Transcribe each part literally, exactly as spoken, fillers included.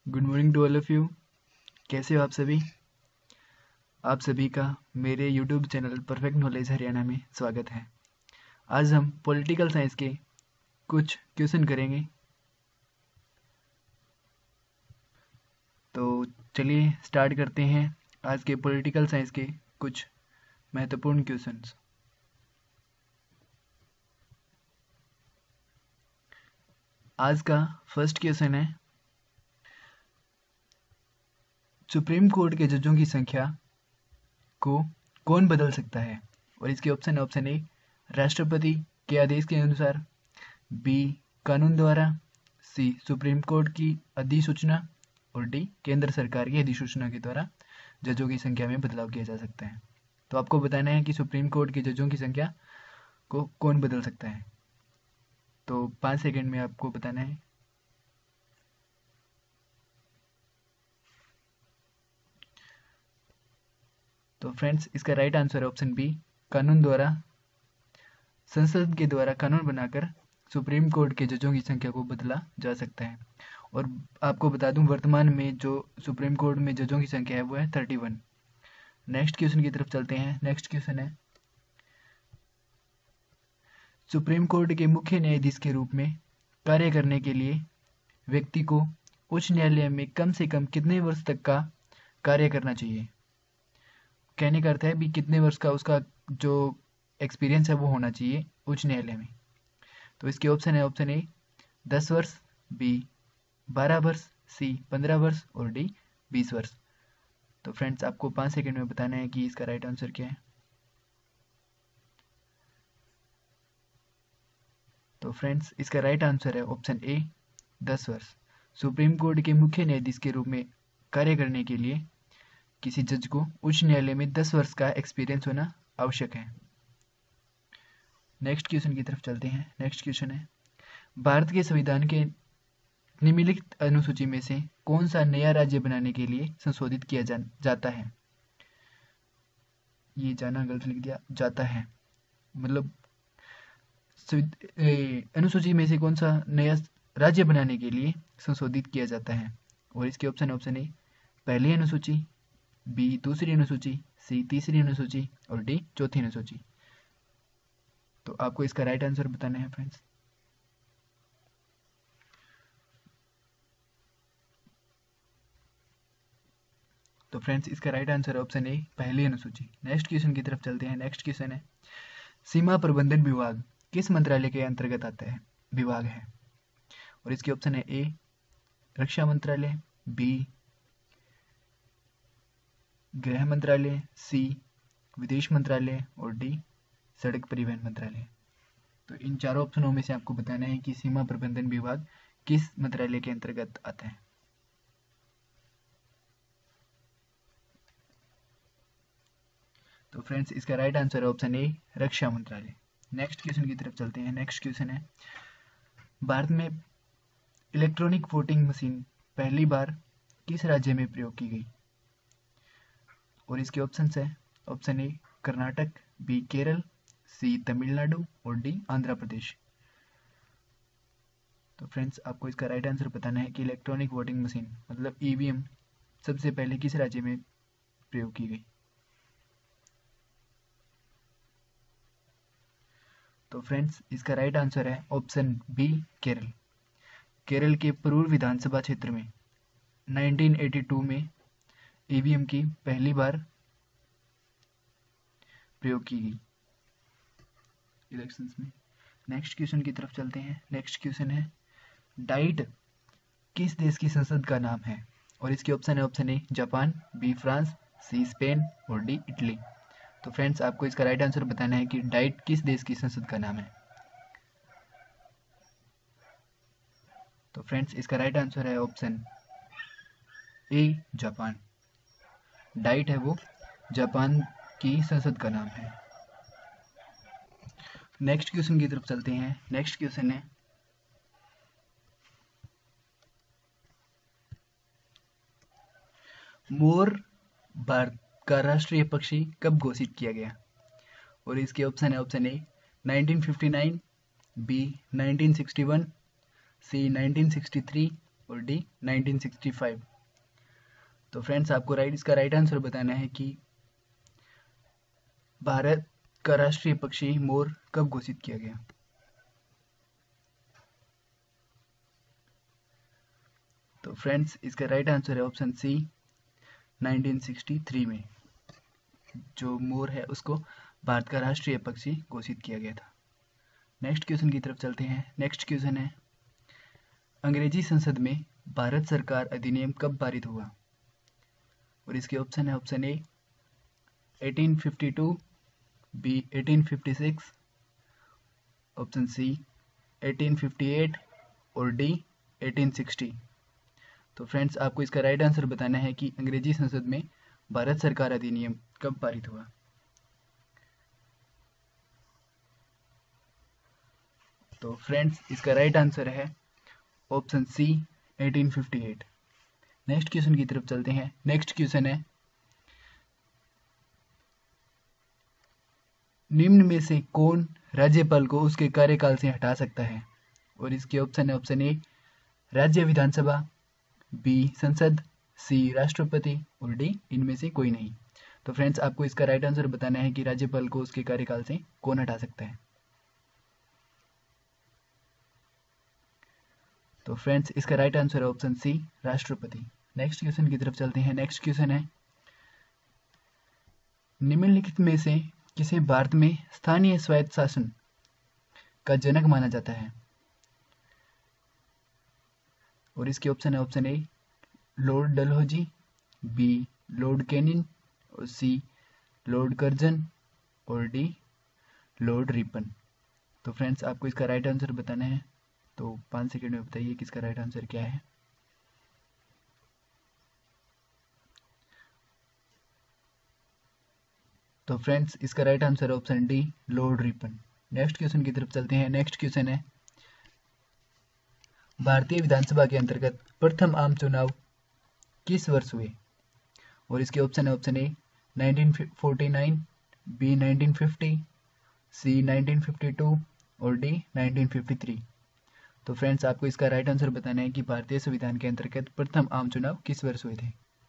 Good morning to all of you. कैसे हो आप सभी? आप सभी का मेरे YouTube channel perfect knowledge Haryana में स्वागत है। आज हम पॉलिटिकल साइंस के कुछ क्वेश्चन करेंगे। तो चलिए स्टार्ट करते हैं आज के पॉलिटिकल साइंस के कुछ महत्वपूर्ण क्वेश्चंस। आज का फर्स्ट क्वेश्चन है, सुप्रीम कोर्ट के जजों की संख्या को कौन बदल सकता है? और इसके ऑप्शन है, ऑप्शन ए राष्ट्रपति के आदेश के अनुसार, बी कानून द्वारा, सी सुप्रीम कोर्ट की अधिसूचना और डी केंद्र सरकार की अधिसूचना के द्वारा जजों की संख्या में बदलाव किया जा सकता है। तो आपको बताना है कि सुप्रीम कोर्ट के जजों की संख्या को कौन बदल सकता है। तो पाँच सेकंड में आपको बताना है। तो फ्रेंड्स, इसका राइट आंसर है ऑप्शन बी, कानून द्वारा। संसद के द्वारा कानून बनाकर सुप्रीम कोर्ट के जजों की संख्या को बदला जा सकता है। और आपको बता दूं, वर्तमान में जो सुप्रीम कोर्ट में जजों की संख्या है वो है थर्टी वन। नेक्स्ट क्वेश्चन की तरफ चलते हैं। नेक्स्ट क्वेश्चन है, सुप्रीम कोर्ट के मुख्य न्यायाधीश के रूप में कार्य करने के लिए व्यक्ति को उच्च न्यायालय में कम से कम कितने वर्ष तक का कार्य करना चाहिए? कहने का अर्थ है भी कितने वर्ष का उसका जो एक्सपीरियंस है वो होना चाहिए उच्च न्यायालय में। तो इसके ऑप्शन है, ऑप्शन ए दस वर्ष, बी बारह वर्ष, सी पंद्रह वर्ष और डी बीस वर्ष। तो फ्रेंड्स, आपको पाँच सेकंड में बताना है कि इसका राइट आंसर क्या है। तो फ्रेंड्स, इसका राइट आंसर है ऑप्शन ए दस वर्ष। सुप्रीम कोर्ट के मुख्य न्यायाधीश के रूप में कार्य करने के लिए किसी जज को उच्च न्यायालय में दस वर्ष का एक्सपीरियंस होना आवश्यक है। नेक्स्ट क्वेश्चन की तरफ चलते हैं। नेक्स्ट क्वेश्चन है, भारत के संविधान के निम्नलिखित अनुसूची में से कौन सा नया राज्य बनाने के लिए संशोधित किया जा, जाता है? ये जाना गलत लिख दिया, जाता है मतलब अनुसूची में से कौन सा नया राज्य बनाने के लिए संशोधित किया जाता है? और इसके ऑप्शन ऑप्शन ए पहली अनुसूची, बी दूसरी अनुसूची, सी तीसरी अनुसूची और डी चौथी अनुसूची। तो आपको इसका राइट आंसर बताना है फ्रेंड्स। तो फ्रेंड्स, इसका राइट आंसर है ऑप्शन ए पहली अनुसूची। नेक्स्ट क्वेश्चन की तरफ चलते हैं। नेक्स्ट क्वेश्चन है, सीमा प्रबंधन विभाग किस मंत्रालय के अंतर्गत आता है विभाग है? और इसके ऑप्शन है, ए रक्षा मंत्रालय, बी गृह मंत्रालय, सी विदेश मंत्रालय और डी सड़क परिवहन मंत्रालय। तो इन चारों ऑप्शनों में से आपको बताना है कि सीमा प्रबंधन विभाग किस मंत्रालय के अंतर्गत आता है। तो फ्रेंड्स, इसका राइट आंसर है ऑप्शन ए रक्षा मंत्रालय। नेक्स्ट क्वेश्चन की तरफ चलते हैं। नेक्स्ट क्वेश्चन है, भारत में इलेक्ट्रॉनिक वोटिंग मशीन पहली बार किस राज्य में प्रयोग की गई? और इसके ऑप्शन है, option A Karnataka, B Kerala, C Tamil Nadu और डी आंध्र प्रदेश। तो फ्रेंड्स, आपको इसका राइट आंसर बताना है कि इलेक्ट्रॉनिक वोटिंग मशीन मतलब ईवीएम सबसे पहले किस राज्य में प्रयोग की गई? तो फ्रेंड्स, इसका राइट आंसर है ऑप्शन बी केरल। केरल के पूर्व विधानसभा क्षेत्र में नाइनटीन एटी टू में ईवीएम की पहली बार प्रयोग की गई इलेक्शंस में। नेक्स्ट क्वेश्चन की तरफ चलते हैं। नेक्स्ट क्वेश्चन है, डाइट किस देश की संसद का नाम है? और इसके ऑप्शन है, option A Japan, B France, C Spain और डी इटली। तो फ्रेंड्स, आपको इसका राइट आंसर बताना है कि डाइट किस देश की संसद का नाम है। तो फ्रेंड्स, इसका राइट आंसर है ऑप्शन ए जापान। डाइट है वो जापान की संसद का नाम है। नेक्स्ट क्वेश्चन की तरफ चलते हैं। नेक्स्ट क्वेश्चन है, मोर भारत का राष्ट्रीय पक्षी कब घोषित किया गया? और इसके ऑप्शन है, option A nineteen fifty nine, B nineteen sixty one, C nineteen sixty three और डी नाइनटीन सिक्सटी फाइव। तो फ्रेंड्स आपको राइट इसका राइट आंसर बताना है कि भारत का राष्ट्रीय पक्षी मोर कब घोषित किया गया। तो फ्रेंड्स इसका राइट आंसर है option C nineteen sixty three में जो मोर है उसको भारत का राष्ट्रीय पक्षी घोषित किया गया था। नेक्स्ट क्वेश्चन की तरफ चलते हैं। नेक्स्ट क्वेश्चन है अंग्रेजी संसद में भारत सरकार अधिनियम कब पारित हुआ। और इसके ऑप्शन है option A eighteen fifty two, B eighteen fifty six, option C eighteen fifty eight और डी एटीन सिक्सटी। तो फ्रेंड्स आपको इसका राइट आंसर बताना है कि अंग्रेजी संसद में भारत सरकार अधिनियम कब पारित हुआ। तो फ्रेंड्स इसका राइट आंसर है option C eighteen fifty eight. Next question की तरफ चलते हैं। नेक्स्ट क्वेश्चन है निम्न में से कौन राज्यपाल को उसके कार्यकाल से हटा सकता है। और इसके ऑप्शन है ऑप्शन ए राज्य विधानसभा, बी संसद, सी राष्ट्रपति और डी इनमें से कोई नहीं। तो फ्रेंड्स आपको इसका राइट आंसर बताना है कि राज्यपाल को उसके कार्यकाल से कौन हटा सकता है। तो फ्रेंड्स इसका राइट आंसर है ऑप्शन सी राष्ट्रपति। नेक्स्ट क्वेश्चन की तरफ चलते हैं। नेक्स्ट क्वेश्चन है निम्नलिखित में से किसे भारत में स्थानीय स्वायत्त शासन का जनक माना जाता है। और इसके ऑप्शन है option A Lord Dalhousie, B Lord Canning और सी लॉर्ड कर्जन और डी लॉर्ड रिपन। तो फ्रेंड्स आपको इसका राइट आंसर बताना है। तो पाँच सेकंड में बताइए कि इसका राइट आंसर क्या है। तो फ्रेंड्स इसका राइट आंसर है option D Lord Ripon. Next question की तरफ चलते हैं। नेक्स्ट क्वेश्चन है भारतीय विधानसभा के अंतर्गत प्रथम आम चुनाव किस वर्ष हुए। और इसके ऑप्शन है option A nineteen forty nine, B nineteen fifty, C nineteen fifty two और डी नाइनटीन फिफ्टी थ्री। तो फ्रेंड्स आपको इसका राइट आंसर बताना है कि भारतीय संविधान के अंतर्गत प्रथम आम चुनाव किस वर्ष हुए थे।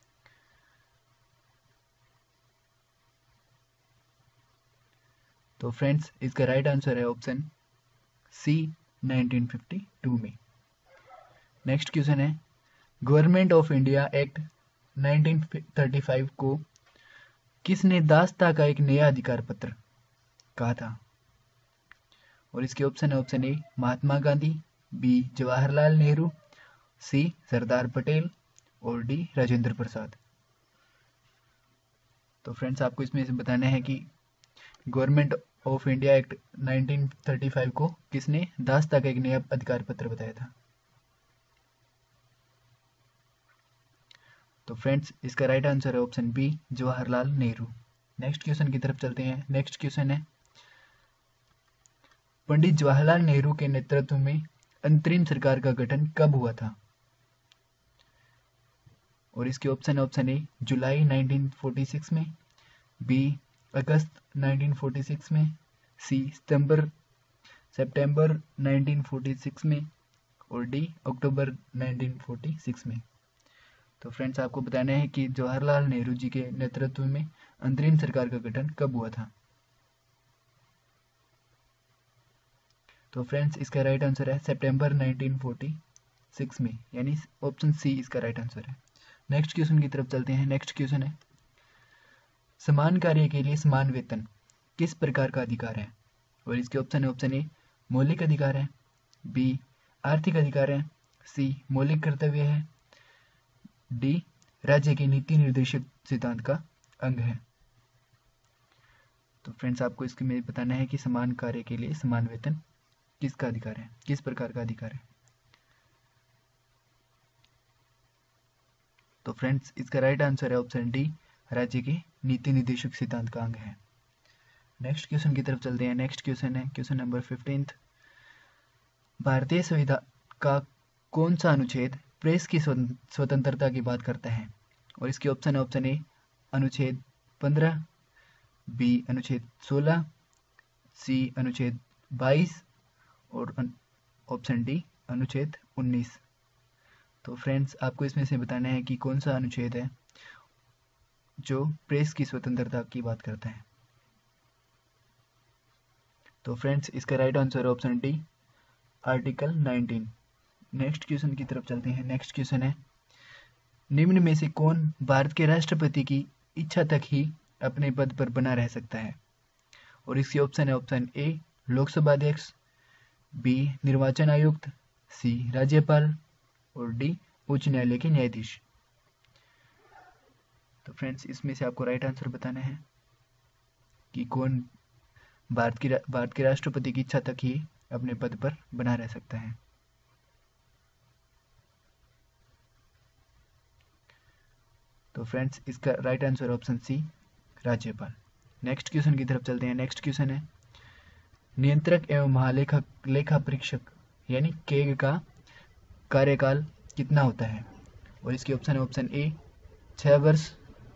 तो फ्रेंड्स इसका राइट आंसर है option C nineteen fifty two में। नेक्स्ट क्वेश्चन है government of India act nineteen thirty five को किसने दासता का एक नया अधिकार पत्र कहा था। और इसके ऑप्शन है option A Mahatma Gandhi, B Jawaharlal Nehru, C Sardar Patel और डी राजेंद्र प्रसाद। तो फ्रेंड्स आपको इसमें से बताना है कि government of India act nineteen thirty five को किसने दासता का एक नया अधिकार पत्र बताया था। तो फ्रेंड्स इसका राइट आंसर है option B Jawaharlal Nehru. Next question की तरफ चलते हैं। नेक्स्ट क्वेश्चन है पंडित जवाहरलाल नेहरू के नेतृत्व में अंतरिम सरकार का गठन कब हुआ था। और इसके ऑप्शन है ऑप्शन ए जुलाई नाइनटीन फोर्टी सिक्स में, बी अगस्त नाइनटीन फोर्टी सिक्स में, सी सितंबर सितंबर नाइनटीन फोर्टी सिक्स में और डी अक्टूबर नाइनटीन फोर्टी सिक्स में। तो फ्रेंड्स आपको बताना है कि जवाहरलाल नेहरू जी के नेतृत्व में अंतरिम सरकार का गठन कब हुआ था। तो फ्रेंड्स इसका राइट आंसर है सितंबर नाइनटीन फोर्टी सिक्स में, यानी ऑप्शन सी इसका राइट आंसर है। नेक्स्ट क्वेश्चन की तरफ चलते हैं। नेक्स्ट क्वेश्चन है समान कार्य के लिए समान वेतन किस प्रकार का अधिकार है। और इसके ऑप्शन है ऑप्शन ए मौलिक अधिकार है, बी आर्थिक अधिकार है, सी मौलिक कर्तव्य है, डी राज्य के नीति निर्देशक सिद्धांत का अंग है। तो फ्रेंड्स आपको इसके में बताना है कि समान कार्य के लिए समान वेतन किसका अधिकार है, किस प्रकार का अधिकार है। तो फ्रेंड्स इसका राइट आंसर है ऑप्शन डी राज्य के नीति निर्देशक सिद्धांत का अंग है। नेक्स्ट क्वेश्चन की तरफ चलते हैं। नेक्स्ट क्वेश्चन है क्वेश्चन नंबर फिफ्टींथ भारतीय संविधान का कौन सा अनुच्छेद प्रेस की स्वतंत्रता की बात करता है। और इसके ऑप्शन है ऑप्शन ए अनुच्छेद पंद्रह, बी अनुच्छेद सोलह, सी अनुच्छेद बाईस और ऑप्शन डी अनुच्छेद उन्नीस। तो फ्रेंड्स, आपको इसमें से बताना है कि कौन सा अनुच्छेद है जो प्रेस की स्वतंत्रता की बात करता है। तो फ्रेंड्स, इसका right answer option D, article nineteen. Next question की तरफ चलते हैं। नेक्स्ट क्वेश्चन है, निम्न में से कौन भारत के राष्ट्रपति की इच्छा तक ही अपने पद पर बना रह सकता है? और इसके ऑप्शन है, ऑप्शन ए लोकसभा अध्यक्ष, बी निर्वाचन आयुक्त, सी राज्यपाल और डी उच्च न्यायालय के न्यायाधीश। तो फ्रेंड्स, इसमें से आपको राइट आंसर बताना है कि कौन भारत की भारत के राष्ट्रपति की इच्छा तक ही अपने पद पर बना रह सकता है। तो फ्रेंड्स, इसका राइट आंसर ऑप्शन सी, राज्यपाल। नेक्स्ट क्वेश्चन की तरफ चलते हैं। नेक्स्ट क्वेश्चन है, नियंत्रक एवं महालेखा लेखा परीक्षक यानी केग का कार्यकाल कितना होता है? और इसके ऑप्शन है, ऑप्शन ए छह वर्ष,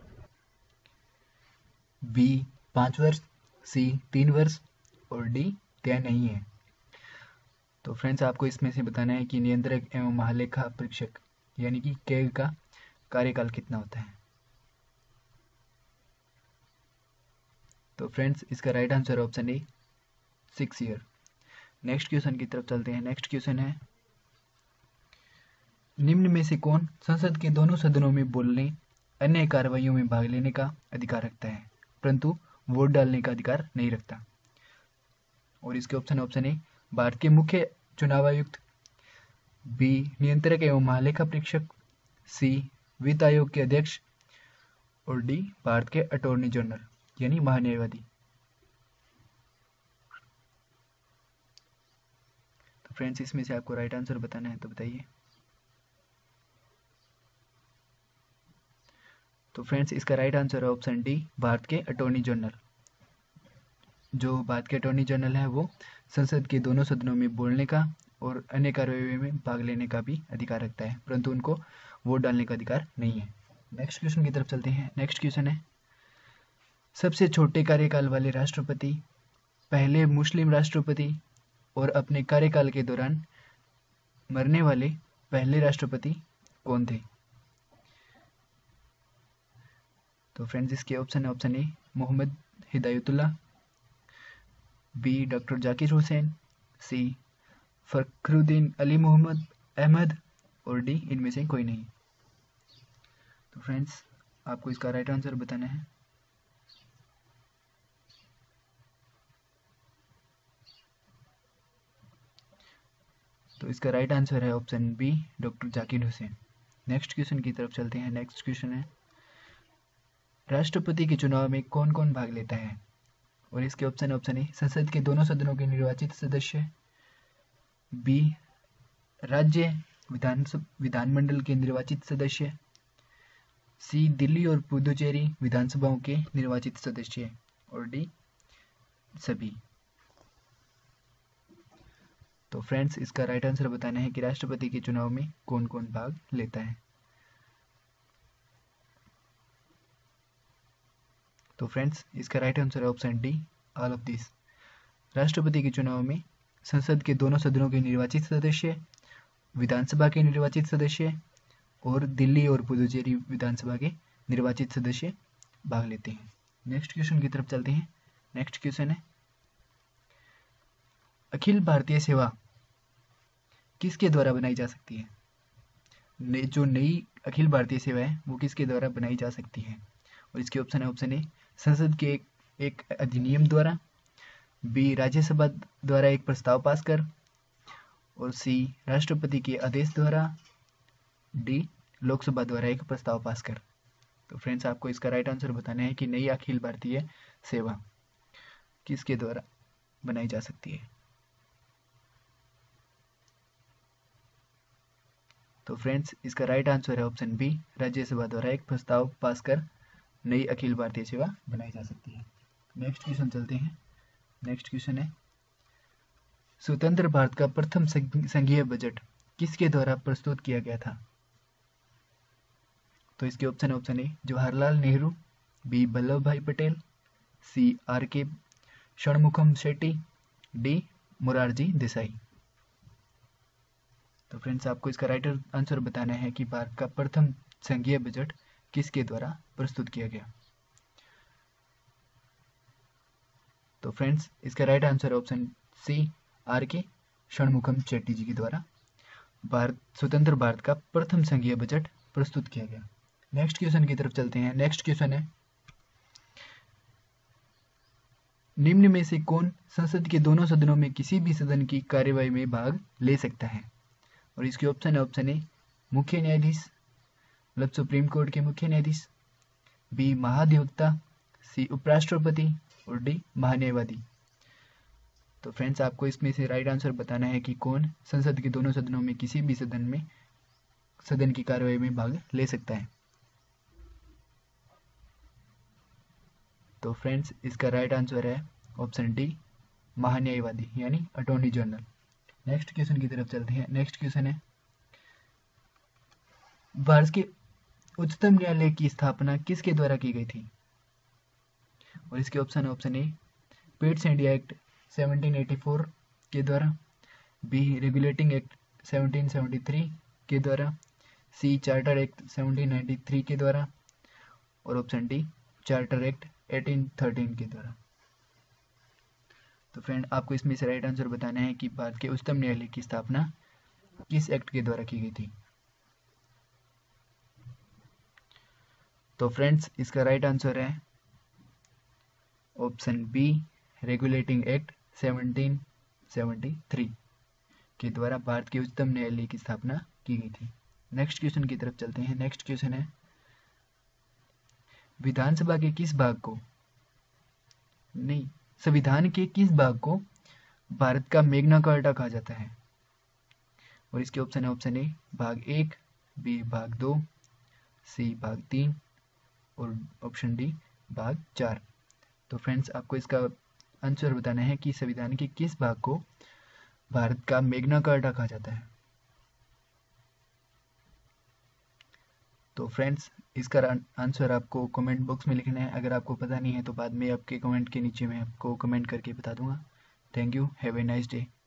बी पाँच वर्ष, सी तीन वर्ष और डी तय नहीं है। तो फ्रेंड्स, आपको इसमें से बताना है कि नियंत्रक एवं महालेखा परीक्षक यानी कि केग का कार्यकाल कितना होता है। तो फ्रेंड्स, इसका right answer option A six year. Next question की तरफ चलते हैं। नेक्स्ट क्वेश्चन है, निम्न में से कौन संसद के दोनों सदनों में बोलने, अन्य कार्रवाइयों में भाग लेने का अधिकार रखता है परंतु वोट डालने का अधिकार नहीं रखता? और इसके ऑप्शन ऑप्शन ए भारत के मुख्य चुनाव आयुक्त, बी नियंत्रक एवं महालेखा परीक्षक, सी वित्त आयोग के अध्यक्ष और डी भारत के अटॉर्नी जनरल यानी महान्यायवादी। तो फ्रेंड्स, इसमें से आपको राइट आंसर बताना है, तो बताइए। तो फ्रेंड्स, इसका राइट आंसर है ऑप्शन डी, भारत के अटॉर्नी जनरल। जो भारत के अटॉर्नी जनरल है वो संसद के दोनों सदनों में बोलने का और अन्य कार्रवाई में भाग लेने का भी अधिकार रखता है परंतु उनको वोट डालने का अधिकार नहीं है। नेक्स्ट क्वेश्चन की तरफ चलते हैं। नेक्स्ट क्वेश्चन है, सबसे छोटे कार्यकाल वाले राष्ट्रपति, पहले मुस्लिम राष्ट्रपति और अपने कार्यकाल के दौरान मरने वाले पहले राष्ट्रपति कौन थे? तो फ्रेंड्स, इसके ऑप्शन है, option A Mohammad Hidayatullah, B doctor Zakir Hussain, C Fakhruddin Ali Mohammad Ahmed और डी इनमें से कोई नहीं। तो फ्रेंड्स, आपको इसका राइट आंसर बताना है। तो इसका राइट आंसर है option B, doctor Zakir Hussain. Next question की तरफ चलते हैं। नेक्स्ट क्वेश्चन है, राष्ट्रपति के चुनाव में कौन कौन भाग लेता है? और इसके ऑप्शन ऑप्शन ए संसद के दोनों सदनों के निर्वाचित सदस्य, बी राज्य विधान विधानमंडल के निर्वाचित सदस्य, सी दिल्ली और पुदुचेरी विधानसभाओं के निर्वाचित सदस्य और डी सभी। तो फ्रेंड्स, इसका राइट आंसर बताना है कि राष्ट्रपति के चुनाव में कौन कौन भाग लेता है। तो फ्रेंड्स, इसका राइट आंसर है option D, all of this. राष्ट्रपति के चुनाव में संसद के दोनों सदनों के निर्वाचित सदस्य, विधानसभा के निर्वाचित सदस्य और दिल्ली और पुदुचेरी विधानसभा के निर्वाचित सदस्य भाग लेते हैं। नेक्स्ट क्वेश्चन की तरफ चलते हैं। नेक्स्ट क्वेश्चन है, अखिल भारतीय सेवा किसके द्वारा बनाई जा सकती है? ने, जो नई अखिल भारतीय सेवा है वो किसके द्वारा बनाई जा सकती है? और इसके ऑप्शन है, ऑप्शन ए संसद के एक, एक अधिनियम द्वारा, बी राज्यसभा द्वारा एक प्रस्ताव पास कर और सी राष्ट्रपति के आदेश द्वारा, डी लोकसभा द्वारा एक प्रस्ताव पास कर। तो फ्रेंड्स, आपको इसका राइट आंसर बताना है कि नई अखिल भारतीय सेवा किसके द्वारा बनाई जा सकती है। तो फ्रेंड्स, इसका राइट आंसर है ऑप्शन बी, राज्यसभा द्वारा एक प्रस्ताव पास कर नई अखिल भारतीय सेवा बनाई जा सकती है। नेक्स्ट क्वेश्चन चलते हैं। नेक्स्ट क्वेश्चन है, स्वतंत्र भारत का प्रथम संघीय बजट किसके द्वारा प्रस्तुत किया गया था? तो इसके option option A Jawaharlal Nehru, B Vallabhbhai Patel, C R K Shanmukham Shetty, D Morarji Desai. तो फ्रेंड्स आपको इसका राइट आंसर बताना है कि भारत का प्रथम संघीय बजट किसके द्वारा प्रस्तुत किया गया। तो फ्रेंड्स इसका right answer option C, R K Shanmukham Chetty जी के द्वारा भारत स्वतंत्र भारत का प्रथम संघीय बजट प्रस्तुत किया गया। नेक्स्ट क्वेश्चन की तरफ चलते हैं। नेक्स्ट क्वेश्चन है, निम्न में से कौन संसद के दोनों सदनों में किसी भी सदन की कार्यवाही में भाग ले सकता है? और इसके ऑप्शन है, ऑप्शन ए मुख्य न्यायाधीश, मतलब सुप्रीम कोर्ट के मुख्य न्यायाधीश, बी महाधिवक्ता, सी उपराष्ट्रपति और डी महान्यायवादी। तो फ्रेंड्स आपको इसमें से राइट आंसर बताना है कि कौन संसद के दोनों सदनों में किसी भी सदन में सदन की कार्यवाही में भाग ले सकता है। तो फ्रेंड्स इसका राइट आंसर है ऑप्शन डी, महान्यायवादी यानी अटॉर्नी जनरल। नेक्स्ट क्वेश्चन की तरफ चलते हैं। नेक्स्ट क्वेश्चन है, भारत के उच्चतम न्यायालय की स्थापना किसके द्वारा की गई थी? और इसके ऑप्शन है, option A Pitt's India act seventeen eighty four के द्वारा, B regulating act seventeen seventy three के द्वारा, C charter act seventeen ninety three के द्वारा और option D charter act eighteen thirteen के द्वारा। तो फ्रेंड आपको इसमें से राइट आंसर बताना है कि भारत के उच्चतम न्यायालय की स्थापना किस एक्ट के द्वारा की गई थी। तो फ्रेंड्स इसका राइट आंसर है option B regulating act seventeen seventy three के द्वारा भारत के उच्चतम न्यायालय की स्थापना की गई थी। नेक्स्ट क्वेश्चन की तरफ चलते हैं। नेक्स्ट क्वेश्चन है, विधानसभा के किस भाग को नहीं संविधान के किस भाग को भारत का मैग्ना कार्टा कहा जाता है? और इसके ऑप्शन है, ऑप्शन ए भाग एक, बी भाग दो, सी भाग तीन और ऑप्शन डी भाग चार। तो फ्रेंड्स आपको इसका आंसर बताना है कि संविधान के किस भाग को भारत का मैग्ना कार्टा कहा जाता है। तो फ्रेंड्स इसका आंसर आपको कमेंट बॉक्स में लिखना है। अगर आपको पता नहीं है तो बाद में आपके कमेंट के नीचे मैं आपको कमेंट करके बता दूंगा। Thank you, have a nice day.